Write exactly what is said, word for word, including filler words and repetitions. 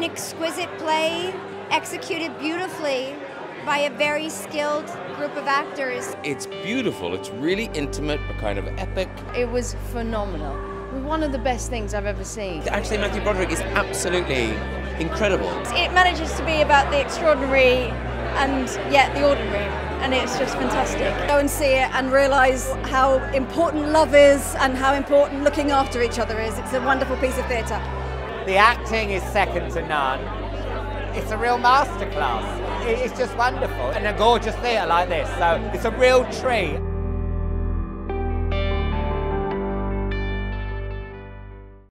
an exquisite play executed beautifully by a very skilled group of actors. It's beautiful, it's really intimate, but kind of epic. It was phenomenal. One of the best things I've ever seen. Actually, Matthew Broderick is absolutely incredible. It manages to be about the extraordinary and yet the ordinary, and it's just fantastic. Go and see it and realise how important love is and how important looking after each other is. It's a wonderful piece of theatre. The acting is second to none. It's a real masterclass. It's just wonderful, and a gorgeous theatre like this, so it's a real treat.